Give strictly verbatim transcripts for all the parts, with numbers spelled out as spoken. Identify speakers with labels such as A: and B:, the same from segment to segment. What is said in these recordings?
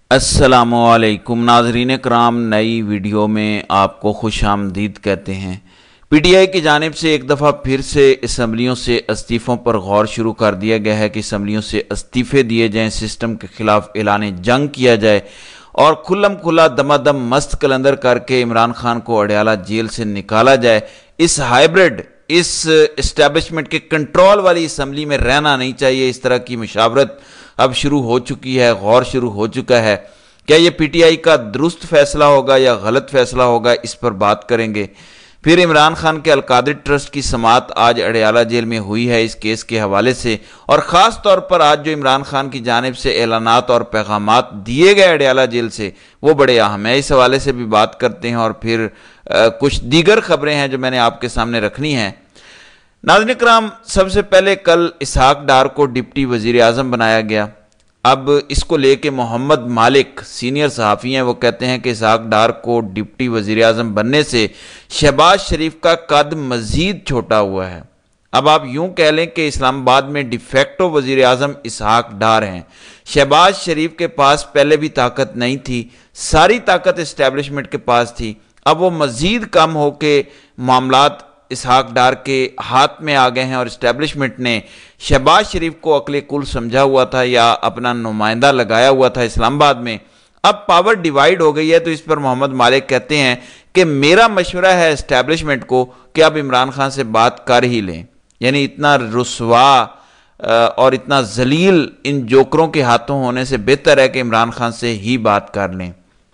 A: السلام علیکم ناظرین کرام، نئی ویڈیو میں آپ کو خوش آمدید کہتے ہیں۔ پی ٹی آئی کی جانب سے ایک دفعہ پھر سے اسمبلیوں سے استعفوں پر غور شروع کر دیا گیا ہے کہ اسمبلیوں سے استعفے دیے جائیں، سسٹم کے خلاف اعلان جنگ کیا جائے اور کھلم کھلا دما دم مست کلندر کر کے عمران خان کو اڈیالہ جیل سے نکالا جائے۔ اس ہائیبرڈ اس اسٹیبلشمنٹ کے کنٹرول والی اسمبلی میں رہنا نہیں چاہیے۔ اس طرح کی مشاورت اب شروع ہو چکی ہے، غور شروع ہو چکا ہے۔ کیا یہ پی ٹی آئی کا درست فیصلہ ہوگا یا غلط فیصلہ ہوگا، اس پر بات کریں گے۔ پھر عمران خان کے القادری ٹرسٹ کی سماعت آج اڈیالہ جیل میں ہوئی ہے اس کیس کے حوالے سے، اور خاص طور پر آج جو عمران خان کی جانب سے اعلانات اور پیغامات دیے گئے اڈیالہ جیل سے، وہ بڑے اہم ہیں۔ اس حوالے سے بھی بات کرتے ہیں، اور پھر کچھ دیگر خبریں ہیں جو میں نے آپ کے سامنے رکھنی ہیں۔ ناظرین کرام، سب سے پہلے کل اسحاق ڈار کو ڈپٹی وزیر اعظم بنایا گیا۔ اب اس کو لے کے محمد مالک سینئر صحافی ہیں، وہ کہتے ہیں کہ اسحاق ڈار کو ڈپٹی وزیر اعظم بننے سے شہباز شریف کا قد مزید چھوٹا ہوا ہے۔ اب آپ یوں کہہ لیں کہ اسلام آباد میں ڈی فیکٹو وزیر اعظم اسحاق ڈار ہیں۔ شہباز شریف کے پاس پہلے بھی طاقت نہیں تھی، ساری طاقت اسٹیبلشمنٹ کے پاس تھی۔ اب وہ مزید کم ہو کے معاملات اسحاق ڈار کے ہاتھ میں آ گئے ہیں، اور اسٹیبلشمنٹ نے شہباز شریف کو عقل کل سمجھا ہوا تھا یا اپنا نمائندہ لگایا ہوا تھا اسلام آباد میں۔ اب پاور ڈیوائیڈ ہو گئی ہے، تو اس پر محمد مالک کہتے ہیں کہ میرا مشورہ ہے اسٹیبلشمنٹ کو کہ اب عمران خان سے بات کر ہی لیں۔ یعنی اتنا رسوا اور اتنا ذلیل ان جوکروں کے ہاتھوں ہونے سے بہتر ہے کہ عمران خان سے ہی بات کر لیں۔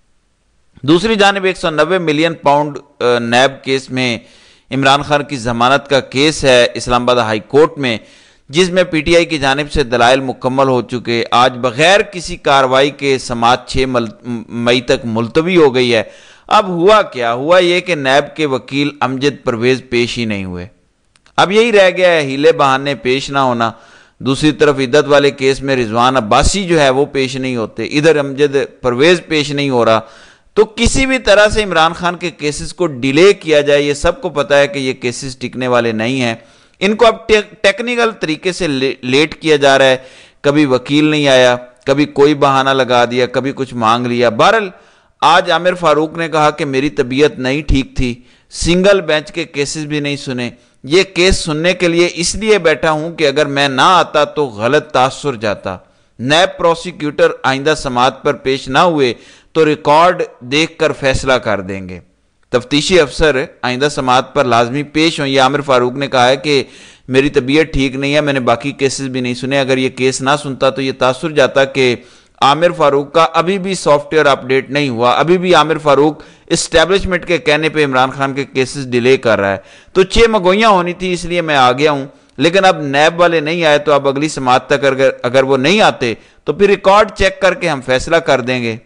A: دوسری جانب ایک سو نوے ملین پاؤنڈ نیب کیس میں عمران خان کی ضمانت کا کیس ہے اسلام آباد ہائی کورٹ میں، جس میں پی ٹی آئی کی جانب سے دلائل مکمل ہو چکے۔ آج بغیر کسی کارروائی کے سماعت چھ مئی تک ملتوی ہو گئی ہے۔ اب ہوا کیا؟ ہوا یہ کہ نیب کے وکیل امجد پرویز پیش ہی نہیں ہوئے۔ اب یہی رہ گیا ہے، ہیلے بہانے پیش نہ ہونا۔ دوسری طرف عدت والے کیس میں رضوان عباسی جو ہے وہ پیش نہیں ہوتے، ادھر امجد پرویز پیش نہیں ہو رہا۔ تو کسی بھی طرح سے عمران خان کے کیسز کو ڈیلے کیا جائے۔ یہ سب کو پتا ہے کہ یہ کیسز ٹکنے والے نہیں ہیں، ان کو اب ٹیکنیکل طریقے سے لیٹ کیا جا رہا ہے۔ کبھی وکیل نہیں آیا، کبھی کوئی بہانہ لگا دیا، کبھی کچھ مانگ لیا۔ بہرحال آج عامر فاروق نے کہا کہ میری طبیعت نہیں ٹھیک تھی، سنگل بینچ کے کیسز بھی نہیں سنے، یہ کیس سننے کے لیے اس لیے بیٹھا ہوں کہ اگر میں نہ آتا تو غلط تاثر جاتا۔ نیب پروسیکیوٹر آئندہ سماعت پر پیش نہ ہوئے تو ریکارڈ دیکھ کر فیصلہ کر دیں گے۔ تفتیشی افسر آئندہ سماعت پر لازمی پیش ہوں۔ یہ عامر فاروق نے کہا ہے کہ میری طبیعت ٹھیک نہیں ہے، میں نے باقی کیسز بھی نہیں سنے، اگر یہ کیس نہ سنتا تو یہ تاثر جاتا کہ عامر فاروق کا ابھی بھی سافٹ ویئر اپ ڈیٹ نہیں ہوا، ابھی بھی عامر فاروق اسٹیبلشمنٹ کے کہنے پہ عمران خان کے کیسز ڈیلے کر رہا ہے۔ تو چھ مگوئیاں ہونی تھی، اس لیے میں آ گیا ہوں، لیکن اب نیب والے نہیں آئے، تو اب اگلی سماعت تک اگر اگر وہ نہیں آتے تو پھر ریکارڈ چیک کر کے ہم فیصلہ کر دیں گے۔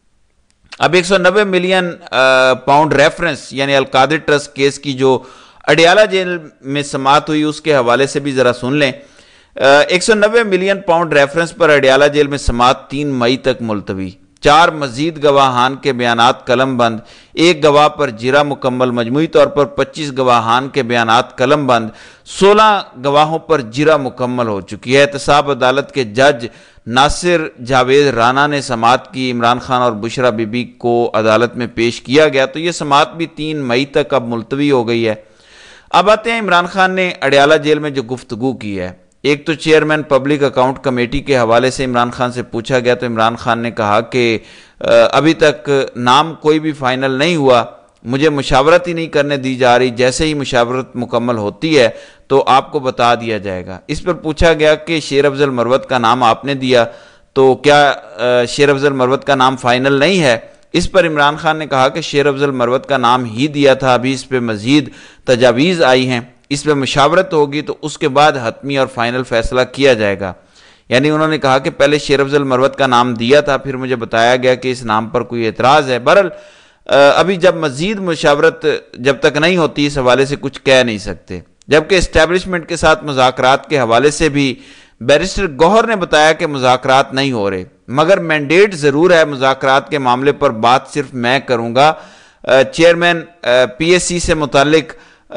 A: اب ایک سو نوے ملین پاؤنڈ ریفرنس یعنی القادری ٹرسٹ کیس کی جو اڈیالہ جیل میں سماعت ہوئی، اس کے حوالے سے بھی ذرا سن لیں۔ ایک سو نوے ملین پاؤنڈ ریفرنس پر اڈیالہ جیل میں سماعت تین مئی تک ملتوی۔ چار مزید گواہان کے بیانات قلم بند، ایک گواہ پر جرا مکمل، مجموعی طور پر پچیس گواہان کے بیانات قلم بند، سولہ گواہوں پر جرا مکمل ہو چکی ہے۔ احتساب عدالت کے جج ناصر جاوید رانا نے سماعت کی۔ عمران خان اور بشرا بی بی کو عدالت میں پیش کیا گیا، تو یہ سماعت بھی تین مئی تک اب ملتوی ہو گئی ہے۔ اب آتے ہیں عمران خان نے اڈیالہ جیل میں جو گفتگو کی ہے۔ ایک تو چیئرمین پبلک اکاؤنٹ کمیٹی کے حوالے سے عمران خان سے پوچھا گیا، تو عمران خان نے کہا کہ ابھی تک نام کوئی بھی فائنل نہیں ہوا، مجھے مشاورت ہی نہیں کرنے دی جا رہی، جیسے ہی مشاورت مکمل ہوتی ہے تو آپ کو بتا دیا جائے گا۔ اس پر پوچھا گیا کہ شیر افضل مروت کا نام آپ نے دیا، تو کیا شیر افضل مروت کا نام فائنل نہیں ہے؟ اس پر عمران خان نے کہا کہ شیر افضل مروت کا نام ہی دیا تھا، ابھی اس پہ مزید تجاویز آئی ہیں، اس پہ مشاورت ہوگی تو اس کے بعد حتمی اور فائنل فیصلہ کیا جائے گا۔ یعنی انہوں نے کہا کہ پہلے شیر افضل مروت کا نام دیا تھا، پھر مجھے بتایا گیا کہ اس نام پر کوئی اعتراض ہے۔ بہرحال ابھی جب مزید مشاورت جب تک نہیں ہوتی اس حوالے سے کچھ کہہ نہیں سکتے۔ جبکہ اسٹیبلشمنٹ کے ساتھ مذاکرات کے حوالے سے بھی بیرسٹر گوہر نے بتایا کہ مذاکرات نہیں ہو رہے، مگر مینڈیٹ ضرور ہے، مذاکرات کے معاملے پر بات صرف میں کروں گا۔ چیئرمین پی ایس سی سے متعلق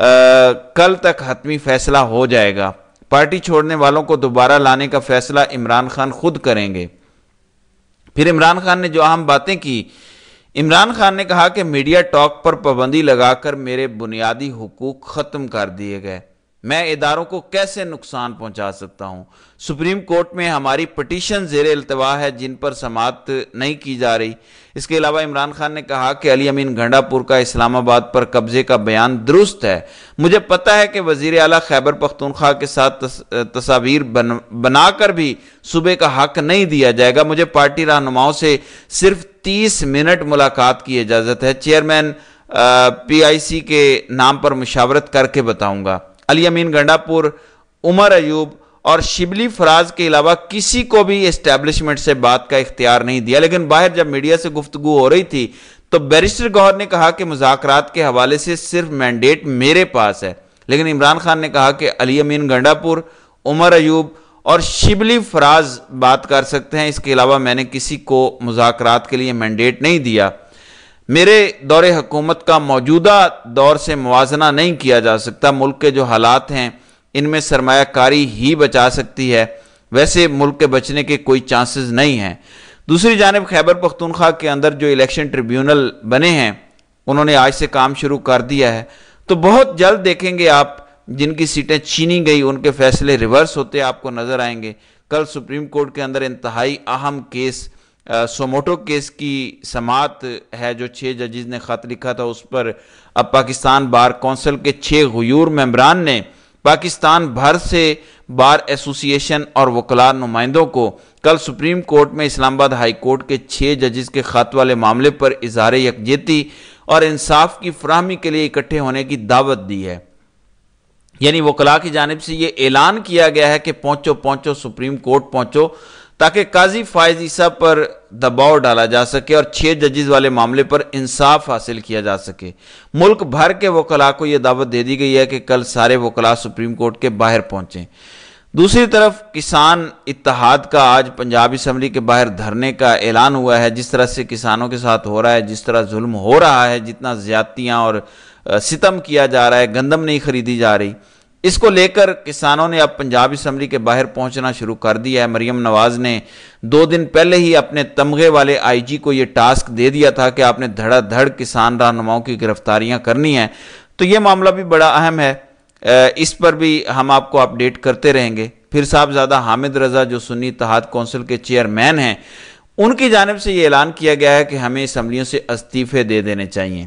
A: کل تک حتمی فیصلہ ہو جائے گا۔ پارٹی چھوڑنے والوں کو دوبارہ لانے کا فیصلہ عمران خان خود کریں گے۔ پھر عمران خان نے جو اہم باتیں کی، عمران خان نے کہا کہ میڈیا ٹاک پر پابندی لگا کر میرے بنیادی حقوق ختم کر دیے گئے، میں اداروں کو کیسے نقصان پہنچا سکتا ہوں، سپریم کورٹ میں ہماری پٹیشن زیر التوا ہے جن پر سماعت نہیں کی جا رہی۔ اس کے علاوہ عمران خان نے کہا کہ علی امین گھنڈا پور کا اسلام آباد پر قبضے کا بیان درست ہے، مجھے پتہ ہے کہ وزیر اعلیٰ خیبر پختونخوا کے ساتھ تصاویر بنا کر بھی صوبے کا حق نہیں دیا جائے گا، مجھے پارٹی رہنماؤں سے صرف تیس منٹ ملاقات کی اجازت ہے، چیئرمین پی آئی سی کے نام پر مشاورت کر کے بتاؤں گا۔ علی امین گھنڈا پور، عمر ایوب اور شبلی فراز کے علاوہ کسی کو بھی اسٹیبلشمنٹ سے بات کا اختیار نہیں دیا، لیکن باہر جب میڈیا سے گفتگو ہو رہی تھی تو بیرسٹر گوہر نے کہا کہ مذاکرات کے حوالے سے صرف مینڈیٹ میرے پاس ہے، لیکن عمران خان نے کہا کہ علی امین گھنڈا پور، عمر ایوب اور شبلی فراز بات کر سکتے ہیں، اس کے علاوہ میں نے کسی کو مذاکرات کے لیے مینڈیٹ نہیں دیا۔ میرے دور حکومت کا موجودہ دور سے موازنہ نہیں کیا جا سکتا، ملک کے جو حالات ہیں ان میں سرمایہ کاری ہی بچا سکتی ہے، ویسے ملک کے بچنے کے کوئی چانسز نہیں ہیں۔ دوسری جانب خیبر پختونخوا کے اندر جو الیکشن ٹریبیونل بنے ہیں انہوں نے آج سے کام شروع کر دیا ہے، تو بہت جلد دیکھیں گے آپ جن کی سیٹیں چھینی گئی ان کے فیصلے ریورس ہوتے آپ کو نظر آئیں گے۔ کل سپریم کورٹ کے اندر انتہائی اہم کیس سوموٹو کیس کی سماعت ہے، جو چھ ججز نے خط لکھا تھا اس پر اب پاکستان بار کونسل کے چھ غیور ممبران نے پاکستان بھر سے بار ایسوسی ایشن اور وکلاء نمائندوں کو کل سپریم کورٹ میں اسلام آباد ہائی کورٹ کے چھ ججز کے خط والے معاملے پر اظہار یکجہتی اور انصاف کی فراہمی کے لیے اکٹھے ہونے کی دعوت دی ہے۔ یعنی وکلاء کی جانب سے یہ اعلان کیا گیا ہے کہ پہنچو پہنچو سپریم کورٹ پہنچو تاکہ قاضی فائز عیسیٰ پر دباؤ ڈالا جا سکے اور چھ ججز والے معاملے پر انصاف حاصل کیا جا سکے۔ ملک بھر کے وکلاء کو یہ دعوت دے دی گئی ہے کہ کل سارے وکلاء سپریم کورٹ کے باہر پہنچیں۔ دوسری طرف کسان اتحاد کا آج پنجاب اسمبلی کے باہر دھرنے کا اعلان ہوا ہے۔ جس طرح سے کسانوں کے ساتھ ہو رہا ہے، جس طرح ظلم ہو رہا ہے، جتنا زیادتیاں اور ستم کیا جا رہا ہے، گندم نہیں خریدی جا رہی، اس کو لے کر کسانوں نے اب پنجاب اسمبلی کے باہر پہنچنا شروع کر دیا ہے۔ مریم نواز نے دو دن پہلے ہی اپنے تمغے والے آئی جی کو یہ ٹاسک دے دیا تھا کہ آپ نے دھڑا دھڑ کسان رہنماؤں کی گرفتاریاں کرنی ہیں، تو یہ معاملہ بھی بڑا اہم ہے، اس پر بھی ہم آپ کو اپڈیٹ کرتے رہیں گے۔ پھر صاحبزادہ حامد رضا جو سنی اتحاد کونسل کے چیئرمین ہیں، ان کی جانب سے یہ اعلان کیا گیا ہے کہ ہمیں اسمبلیوں سے استعفے دے دینے چاہیے۔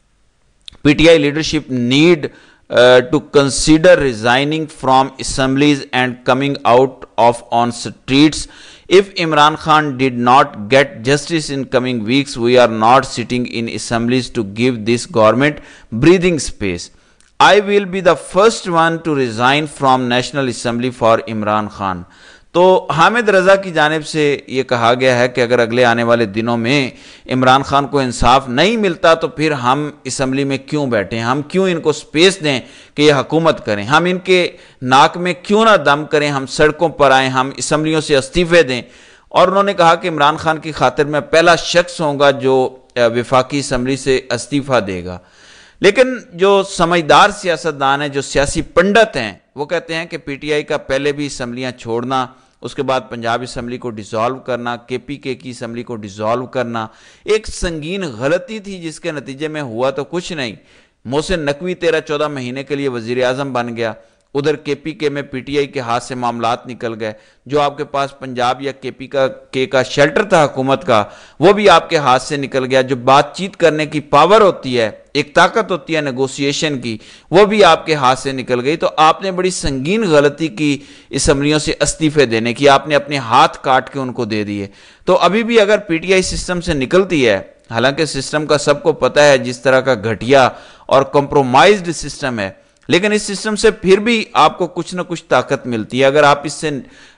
A: P T I leadership need Uh, to consider resigning from assemblies and coming out of on streets. If Imran Khan did not get justice in coming weeks, we are not sitting in assemblies to give this government breathing space. I will be the first one to resign from National Assembly for Imran Khan. تو حامد رضا کی جانب سے یہ کہا گیا ہے کہ اگر اگلے آنے والے دنوں میں عمران خان کو انصاف نہیں ملتا تو پھر ہم اسمبلی میں کیوں بیٹھیں، ہم کیوں ان کو سپیس دیں کہ یہ حکومت کریں، ہم ان کے ناک میں کیوں نہ دم کریں، ہم سڑکوں پر آئیں، ہم اسمبلیوں سے استعفے دیں۔ اور انہوں نے کہا کہ عمران خان کی خاطر میں پہلا شخص ہوں گا جو وفاقی اسمبلی سے استعفیٰ دے گا۔ لیکن جو سمجھدار سیاستدان ہیں، جو سیاسی پنڈت ہیں، وہ کہتے ہیں کہ پی ٹی آئی کا پہلے بھی اسمبلیاں چھوڑنا، اس کے بعد پنجاب اسمبلی کو ڈیزالو کرنا، کے پی کے کی اسمبلی کو ڈیزالو کرنا ایک سنگین غلطی تھی، جس کے نتیجے میں ہوا تو کچھ نہیں۔ محسن نقوی تیرہ چودہ مہینے کے لیے وزیر اعظم بن گیا، ادھر کے پی کے میں پی ٹی آئی کے ہاتھ سے معاملات نکل گئے، جو آپ کے پاس پنجاب یا کے پی کا کے کا شیلٹر تھا حکومت کا، وہ بھی آپ کے ہاتھ سے نکل گیا۔ جو بات چیت کرنے کی پاور ہوتی ہے، ایک طاقت ہوتی ہے نیگوسیشن کی، وہ بھی آپ کے ہاتھ سے نکل گئی۔ تو آپ نے بڑی سنگین غلطی کی اسمبلیوں سے استعفے دینے کی، آپ نے اپنے ہاتھ کاٹ کے ان کو دے دیے۔ تو ابھی بھی اگر پی ٹی آئی سسٹم سے نکلتی ہے، حالانکہ سسٹم کا سب کو پتہ ہے جس طرح کا گھٹیا اور کمپرومائزڈ سسٹم ہے، لیکن اس سسٹم سے پھر بھی آپ کو کچھ نہ کچھ طاقت ملتی ہے۔ اگر آپ اس سے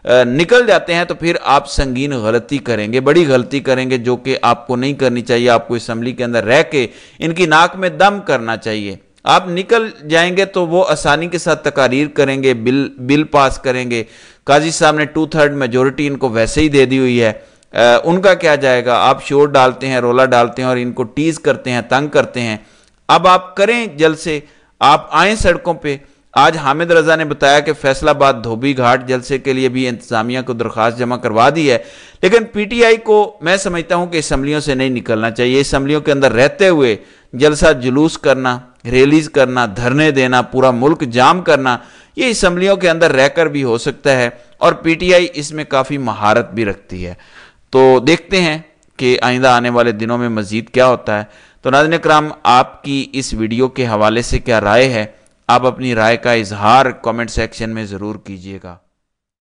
A: نکل جاتے ہیں تو پھر آپ سنگین غلطی کریں گے، بڑی غلطی کریں گے، جو کہ آپ کو نہیں کرنی چاہیے۔ آپ کو اسمبلی کے اندر رہ کے ان کی ناک میں دم کرنا چاہیے۔ آپ نکل جائیں گے تو وہ آسانی کے ساتھ تقاریر کریں گے، بل بل پاس کریں گے۔ قاضی صاحب نے ٹو تھرڈ میجورٹی ان کو ویسے ہی دے دی ہوئی ہے، ان کا کیا جائے گا؟ آپ شور ڈالتے ہیں، رولا ڈالتے ہیں اور ان کو ٹیز کرتے ہیں، تنگ کرتے ہیں۔ اب آپ کریں جلد سے، آپ آئیں سڑکوں پہ، آج حامد رضا نے بتایا کہ فیصل آباد دھوبی گھاٹ جلسے کے لیے بھی انتظامیہ کو درخواست جمع کروا دی ہے، لیکن پی ٹی آئی کو میں سمجھتا ہوں کہ اسمبلیوں سے نہیں نکلنا چاہیے۔ اسمبلیوں کے اندر رہتے ہوئے جلسہ جلوس کرنا، ریلیز کرنا، دھرنے دینا، پورا ملک جام کرنا، یہ اسمبلیوں کے اندر رہ کر بھی ہو سکتا ہے، اور پی ٹی آئی اس میں کافی مہارت بھی رکھتی ہے۔ تو دیکھتے ہیں کہ آئندہ آنے والے دنوں میں مزید کیا ہوتا ہے۔ تو ناظرین کرام، آپ کی اس ویڈیو کے حوالے سے کیا رائے ہے؟ آپ اپنی رائے کا اظہار کامنٹ سیکشن میں ضرور کیجیے گا۔